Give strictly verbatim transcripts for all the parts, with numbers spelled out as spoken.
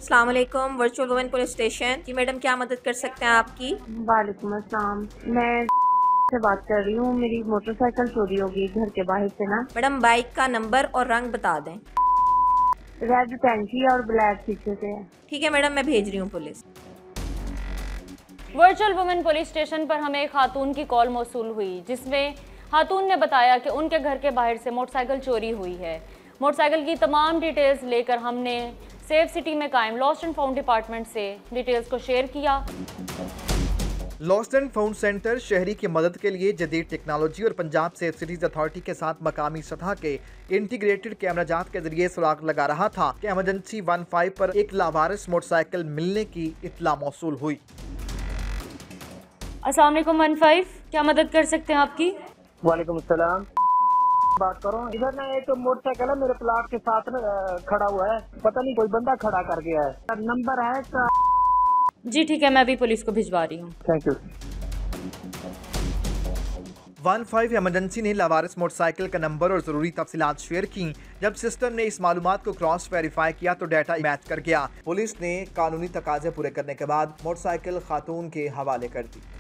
अस्सलाम वालेकुम, virtual women police station. जी मैडम, क्या मदद कर सकते हैं आपकी? वालेकुम अस्सलाम। मैं से बात कर रही हूँ। मेरी मोटरसाइकिल चोरी हो गई घर के बाहर से ना। मैडम बाइक का नंबर और रंग बता दें। रेड टैंकी और ब्लैक पीछे से है। ठीक है मैडम, मैं भेज रही हूँ police. Virtual women police station पर हमें एक खातून की कॉल मौसूल हुई, जिसमें खातून ने बताया कि उनके घर के बाहर से मोटरसाइकिल चोरी हुई है। मोटरसाइकिल की तमाम डिटेल्स लेकर हमने सेफ सिटी में कायम लॉस्ट एंड फाउंड डिपार्टमेंट से डिटेल्स को शेयर किया। लॉस्ट एंड फाउंड सेंटर शहरी की मदद के लिए जदीद टेक्नोलॉजी और पंजाब सेफ सिटीज अथॉरिटी के साथ मकामी सतह के इंटीग्रेटेड कैमरा जात के जरिए सुराग लगा रहा था कि इमरजेंसी वन फाइव पर एक लावारिस मोटरसाइकिल मिलने की इत्तला मौसूल हुई। अस्सलाम वालेकुम वन फाइव, क्या मदद कर सकते हैं आपकी? वालेकुम सलाम। बात करो, इधर ना एक मोटरसाइकिल है मेरे प्लाट के साथ ना खड़ा हुआ है, पता नहीं कोई बंदा खड़ा कर गया है। नंबर है का... जी ठीक है, मैं अभी पुलिस को भिजवा रही हूँ। Thank you. One five emergency ने लावारिस मोटरसाइकिल का नंबर और जरूरी तफसीलात शेयर की। जब सिस्टम ने इस मालूमात को क्रॉस वेरीफाई किया तो डाटा मैच कर गया। पुलिस ने कानूनी तकाजे पूरे करने के बाद मोटरसाइकिल खातून के हवाले कर दी।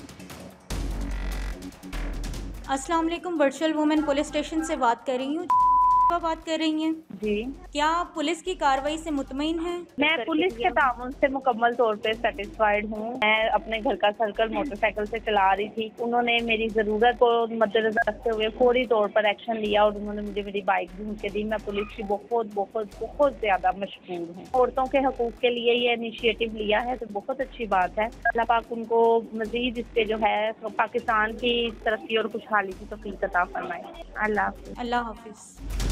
अस्सलाम वालेकुम, वर्चुअल वुमेन पुलिस स्टेशन से बात कर रही हूँ। बात कर रही हैं जी। क्या आप पुलिस की कार्रवाई से मुतमईन हैं? मैं पुलिस के ताउन से मुकम्मल तौर पे सेटिस्फाइड हूँ। मैं अपने घर का सर्कल मोटरसाइकिल से चला रही थी। उन्होंने मेरी जरूरत को मद्देनजर रखते हुए फौरी तौर पर एक्शन लिया और उन्होंने मुझे मेरी बाइक ढूंढ के दी। मैं पुलिस की बहुत बहुत बहुत ज्यादा मशहूर हूँ। औरतों के हकूक के लिए ये इनिशिएटिव लिया है तो बहुत अच्छी बात है। अल्लाह पाक उनको मजीद इससे जो है तो पाकिस्तान की तरक्की और खुशहाली की तौफीक अता फरमाए। अल्लाह हाफिज। अल्लाह हाफिज।